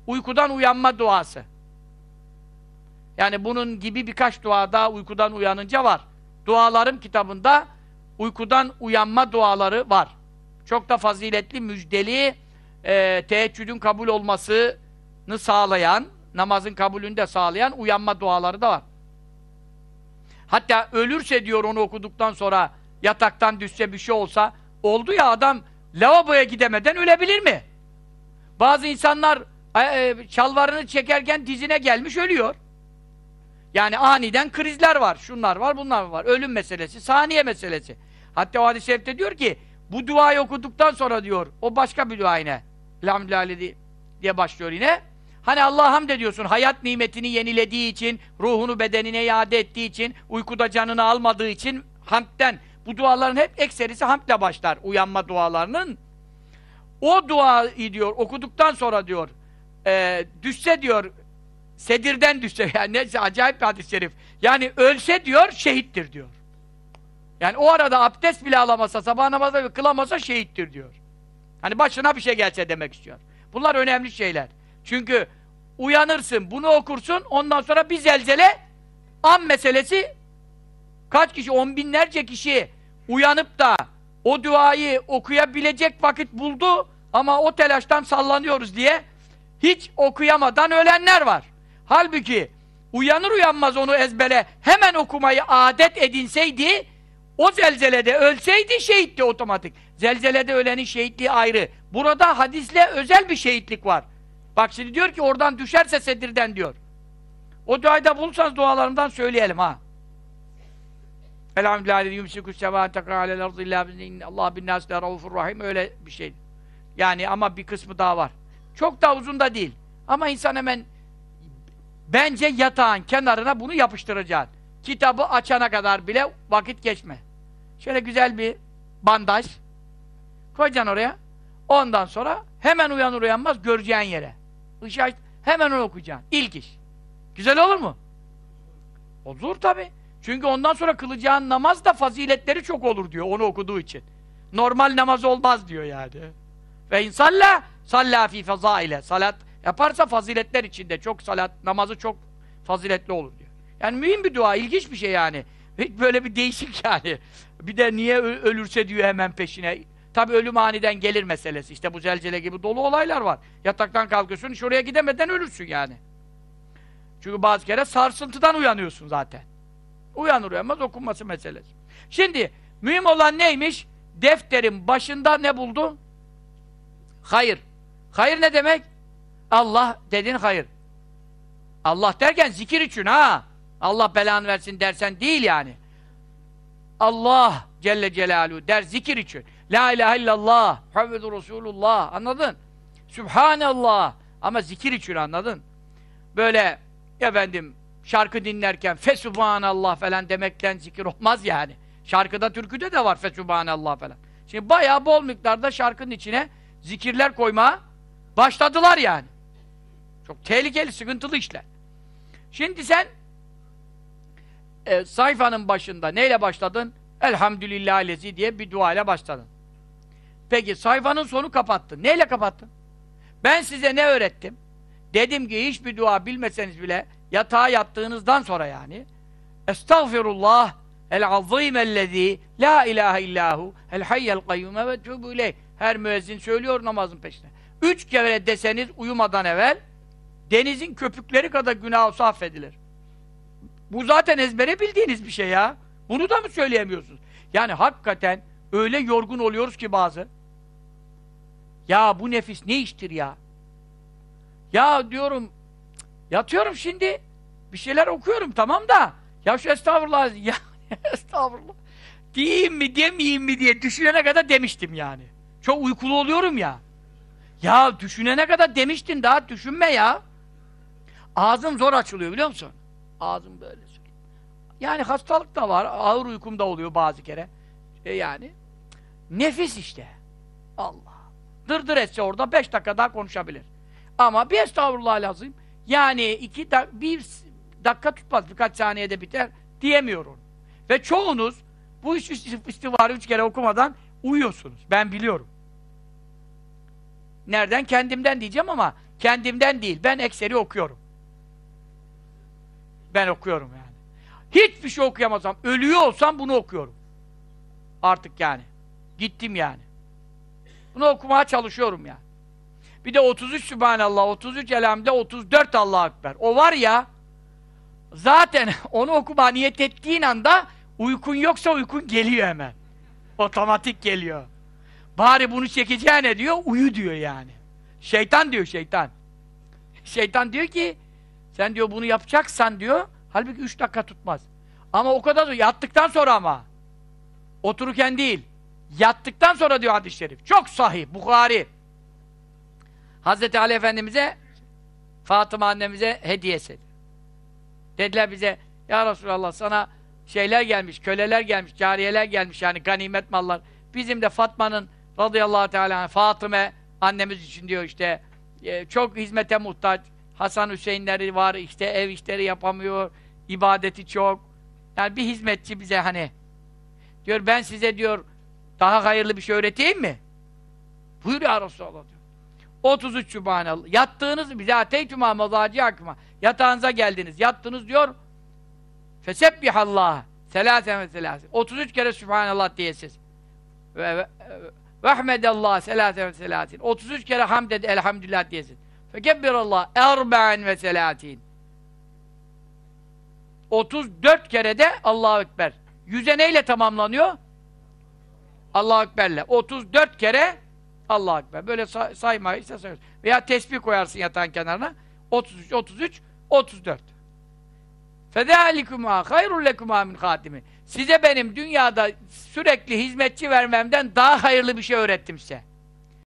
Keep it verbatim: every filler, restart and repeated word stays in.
uykudan uyanma duası. Yani bunun gibi birkaç dua daha uykudan uyanınca var. Dualarım kitabında uykudan uyanma duaları var. Çok da faziletli, müjdeli, e, teheccüdün kabul olmasını sağlayan, namazın kabulünü de sağlayan uyanma duaları da var. Hatta ölürse diyor onu okuduktan sonra yataktan düşse bir şey olsa, oldu ya adam lavaboya gidemeden ölebilir mi? Bazı insanlar e, şalvarını çekerken dizine gelmiş ölüyor. Yani aniden krizler var, şunlar var, bunlar var. Ölüm meselesi, saniye meselesi. Hatta o hadis-i şerifte diyor ki, bu duayı okuduktan sonra diyor, o başka bir dua yine. Elhamdülillah diye başlıyor yine. Hani Allah'a hamd ediyorsun, hayat nimetini yenilediği için, ruhunu bedenine iade ettiği için, uykuda canını almadığı için hamdten. Bu duaların hep ekserisi hamdle başlar, uyanma dualarının. O duayı diyor, okuduktan sonra diyor, e, düşse diyor, sedirden düşse, yani neyse acayip bir hadis-i şerif. Yani ölse diyor, şehittir diyor. Yani o arada abdest bile alamasa, sabah namazı kılamasa şehittir diyor. Hani başına bir şey gelse demek istiyor. Bunlar önemli şeyler. Çünkü uyanırsın, bunu okursun, ondan sonra bir zelzele, an meselesi, kaç kişi, on binlerce kişi uyanıp da o duayı okuyabilecek vakit buldu ama o telaştan sallanıyoruz diye hiç okuyamadan ölenler var. Halbuki uyanır uyanmaz onu ezbere hemen okumayı adet edinseydi, o zelzelede ölseydi şehitti otomatik. Zelzelede ölenin şehitliği ayrı. Burada hadisle özel bir şehitlik var. Bak şimdi diyor ki oradan düşerse sedirden diyor. O duayı da bulursanız dualarımdan söyleyelim ha. Elhamdülillah yumsikus semâte kâlel ardı illâ bizni Allah bin nâs le raufur rahim, öyle bir şey. Yani ama bir kısmı daha var. Çok da uzun da değil. Ama insan hemen bence yatağın kenarına bunu yapıştıracaksın. Kitabı açana kadar bile vakit geçme. Şöyle güzel bir bandaj koyacaksın oraya. Ondan sonra hemen uyanır uyanmaz göreceğin yere. Işığı hemen onu okuyacaksın. İlk iş. Güzel olur mu? Olur tabi. Çünkü ondan sonra kılacağın namaz da faziletleri çok olur diyor onu okuduğu için. Normal namaz olmaz diyor yani. Ve insalla sallâ fî fezâile. Salat yaparsa faziletler içinde çok salat, namazı çok faziletli olur diyor. Yani mühim bir dua, ilginç bir şey yani. Böyle bir değişik yani. Bir de niye ölürse diyor hemen peşine. Tabi ölüm aniden gelir meselesi. İşte bu zelzele gibi dolu olaylar var. Yataktan kalkıyorsun, şuraya gidemeden ölürsün yani. Çünkü bazı kere sarsıntıdan uyanıyorsun zaten. Uyanır uyanmaz okunması meselesi. Şimdi mühim olan neymiş? Defterin başında ne buldu? Hayır. Hayır ne demek? Allah dedin hayır. Allah derken zikir için ha. Allah belanı versin dersen değil yani. Allah Celle Celaluhu der zikir için. La ilahe illallah, Muhammedur Resulullah. Anladın? Sübhanallah. Ama zikir için anladın? Böyle efendim şarkı dinlerken fesubhanallah falan demekten zikir olmaz yani. Şarkıda, türküde de var fesubhanallah falan. Şimdi bayağı bol miktarda şarkının içine zikirler koymaya başladılar yani. Çok tehlikeli, sıkıntılı işler. Şimdi sen e, sayfanın başında neyle başladın? Elhamdülillahilezi diye bir dua ile başladın. Peki sayfanın sonu kapattın. Neyle kapattın? Ben size ne öğrettim? Dedim ki hiçbir dua bilmeseniz bile yatağa yattığınızdan sonra yani Estağfirullah el-azîmellezî la ilahe illahu el-hayyel kayyume ve tûbü ileyh. Her müezzin söylüyor namazın peşine. Üç kere deseniz uyumadan evvel denizin köpükleri kadar günah olsa affedilir. Bu zaten ezbere bildiğiniz bir şey ya. Bunu da mı söyleyemiyorsunuz? Yani hakikaten öyle yorgun oluyoruz ki bazı. Ya bu nefis ne iştir ya? Ya diyorum, yatıyorum şimdi, bir şeyler okuyorum tamam da, ya şu estağfurullah, ya estağfurullah, diyeyim mi demeyeyim mi diye düşünene kadar demiştim yani. Çok uykulu oluyorum ya. Ya düşünene kadar demiştin, daha düşünme ya. Ağzım zor açılıyor biliyor musun? Ağzım böyle. Yani hastalık da var, ağır uykum da oluyor bazı kere. E yani, nefis işte. Allah. Dırdır etse orada beş dakika daha konuşabilir. Ama bir estağfurullah lazım. Yani iki dak bir dakika tutmaz, birkaç saniyede biter diyemiyorum. Ve çoğunuz bu üç istiğfarı üç kere okumadan uyuyorsunuz. Ben biliyorum. Nereden? Kendimden diyeceğim ama Kendimden değil. Ben ekseri okuyorum. Ben okuyorum yani. Hiçbir şey okuyamazsam, ölüyor olsam bunu okuyorum. Artık yani. Gittim yani. Bunu okumaya çalışıyorum yani. Bir de otuz üç Sübhanallah, otuz üç Elhamdülillah, otuz dört Allahu Ekber. O var ya, zaten onu okumaya niyet ettiğin anda uykun yoksa uykun geliyor hemen. Otomatik geliyor. Bari bunu çekeceğine diyor, uyu diyor yani. Şeytan diyor, şeytan. Şeytan diyor ki, sen diyor bunu yapacaksan diyor, halbuki üç dakika tutmaz. Ama o kadar da yattıktan sonra ama. Otururken değil. Yattıktan sonra diyor hadis-i şerif. Çok sahih, Bukhari. Hazreti Ali Efendimiz'e, Fatıma annemize hediyesi. Dediler bize, ya Resulallah sana şeyler gelmiş, köleler gelmiş, cariyeler gelmiş yani ganimet mallar. Bizim de Fatma'nın radıyallahu teala Fatıma annemiz için diyor işte e, çok hizmete muhtaç. Hasan Hüseyinleri var, işte ev işleri yapamıyor, ibadeti çok. Yani bir hizmetçi bize hani diyor ben size diyor daha hayırlı bir şey öğreteyim mi? Buyur ya Resulallah diyor. otuz üç Sübhanallah. Yattığınız bize ateytuma mazaciakuma. Yatağınıza geldiniz, yattınız diyor. Fesebbihallah. Selasen ve selasen. otuz üç kere Sübhanallah diyesiz. Ve ve vehmedallah selasen ve selasin. otuz üç kere hamd ed elhamdülillah diyesiz. Fekebbirallah erba'en ve selasin. otuz dört kere de Allahu Ekber. Yüze neyle tamamlanıyor? Allahu Ekber'le. otuz dört kere Allahu Ekber. Böyle say saymayı ise sayıyorsun. Veya tesbih koyarsın yatağın kenarına. otuz üç, otuz üç, otuz dört. فَذَٰلِكُمَا خَيْرٌ لَكُمَا مِنْ خَاتِمِ. Size benim dünyada sürekli hizmetçi vermemden daha hayırlı bir şey öğrettim size.